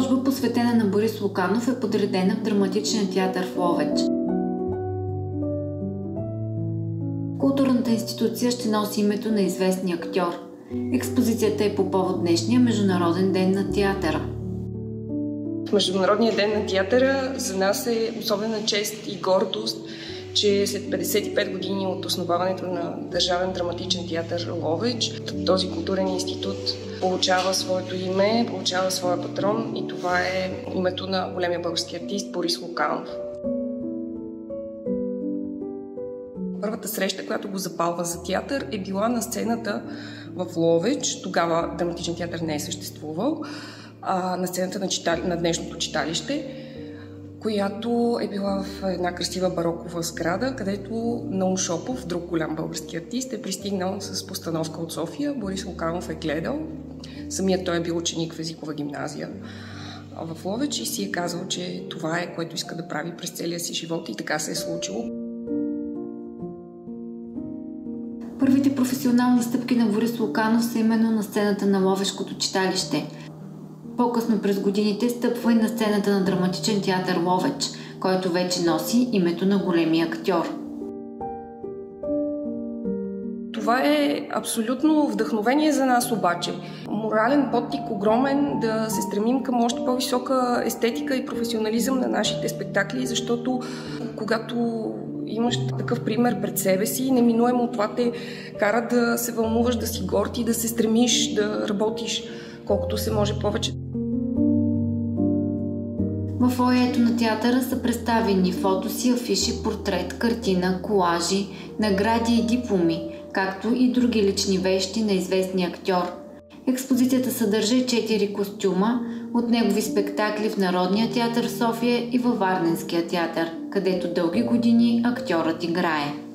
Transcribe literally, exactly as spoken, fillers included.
Изложба, посветена на Борис Луканов, е подредена в Драматичния театър в Ловеч. Културната институция ще носи името на известния актьор. Експозицията е по повод днешния Международен ден на театъра. Международният ден на театъра за нас е особена чест и гордост, че след петдесет и пет години от основаването на Държавен драматичен театър Ловеч, този културен институт получава своето име, получава своя патрон и това е името на големия български артист Борис Луканов. Първата среща, която го запалва за театър, е била на сцената в Ловеч. Тогава драматичен театър не е съществувал. А, на сцената на, читали... на днешното читалище, която е била в една красива барокова сграда, където Наум Шопов, друг голям български артист, е пристигнал с постановка от София. Борис Луканов е гледал. Самият той е бил ученик в езикова гимназия в Ловеч и си е казал, че това е, което иска да прави през целия си живот и така се е случило. Първите професионални стъпки на Борис Луканов са именно на сцената на Ловешкото читалище. По-късно през годините стъпва и на сцената на Драматичен театър Ловеч, който вече носи името на големия актьор. Това е абсолютно вдъхновение за нас обаче. Морален подтик огромен да се стремим към още по-висока естетика и професионализъм на нашите спектакли, защото когато имаш такъв пример пред себе си, неминуемо това те кара да се вълнуваш, да си горд и да се стремиш да работиш колкото се може повече. В фоайето на театъра са представени фотоси, афиши, портрет, картина, колажи, награди и дипломи, както и други лични вещи на известния актьор. Експозицията съдържа четири костюма от негови спектакли в Народния театър в София и във Варненския театър, където дълги години актьорът играе.